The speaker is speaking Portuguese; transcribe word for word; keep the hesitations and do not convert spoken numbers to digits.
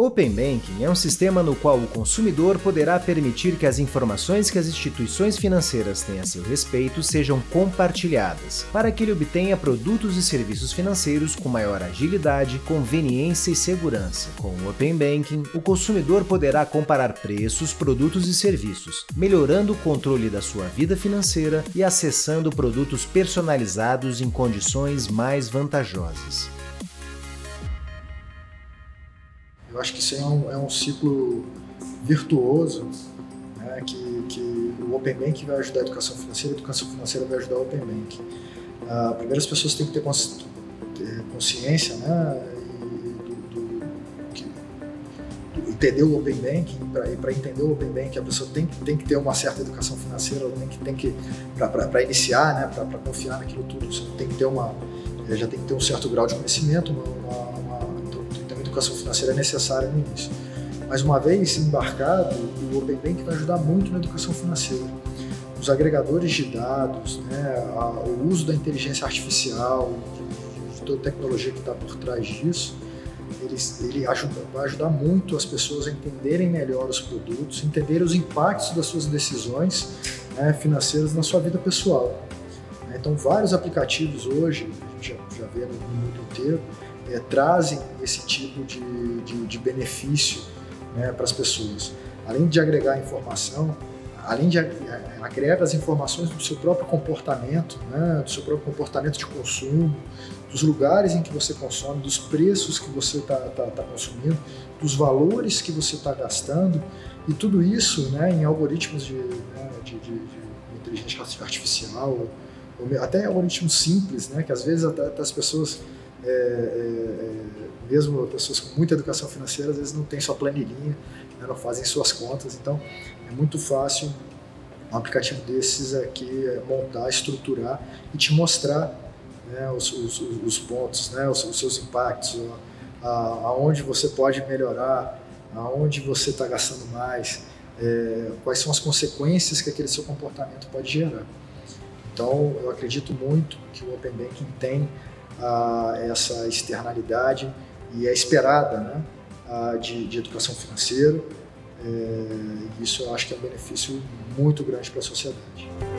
Open Banking é um sistema no qual o consumidor poderá permitir que as informações que as instituições financeiras têm a seu respeito sejam compartilhadas, para que ele obtenha produtos e serviços financeiros com maior agilidade, conveniência e segurança. Com o Open Banking, o consumidor poderá comparar preços, produtos e serviços, melhorando o controle da sua vida financeira e acessando produtos personalizados em condições mais vantajosas. Eu acho que isso é um, é um ciclo virtuoso, né, que, que o Open Banking vai ajudar a educação financeira, a educação financeira vai ajudar o Open Banking. Uh, primeiro as pessoas têm que ter consciência, né, e do, do, que, do, entender o Open Banking, e para entender o Open Banking a pessoa tem, tem que ter uma certa educação financeira, ela tem que, tem que para iniciar, né, para confiar naquilo tudo, você tem que ter uma, já tem que ter um certo grau de conhecimento, uma, uma, uma a educação financeira é necessária no início. Mas uma vez embarcado, o Open Banking vai ajudar muito na educação financeira. Os agregadores de dados, né, a, o uso da inteligência artificial, de, de toda a tecnologia que está por trás disso, ele, ele ajuda, vai ajudar muito as pessoas a entenderem melhor os produtos, entenderem os impactos das suas decisões, né, financeiras na sua vida pessoal. Então, vários aplicativos hoje, a gente já, já vê no mundo inteiro, É, trazem esse tipo de, de, de benefício, né, para as pessoas. Além de agregar informação, além de agregar as informações do seu próprio comportamento, né, do seu próprio comportamento de consumo, dos lugares em que você consome, dos preços que você está tá, tá consumindo, dos valores que você está gastando, e tudo isso, né, em algoritmos de, né, de, de, de inteligência artificial, ou até algoritmos simples, né, que às vezes até, até as pessoas É, é, mesmo pessoas com muita educação financeira, às vezes não tem sua planilhinha, né, não fazem suas contas, então é muito fácil um aplicativo desses aqui montar, estruturar e te mostrar, né, os, os, os pontos, né, os, os seus impactos, a, a, aonde você pode melhorar, aonde você está gastando mais, é, quais são as consequências que aquele seu comportamento pode gerar. Então eu acredito muito que o Open Banking tem Uh, essa externalidade e é esperada, né, uh, de, de educação financeira, é, isso eu acho que é um benefício muito grande para a sociedade.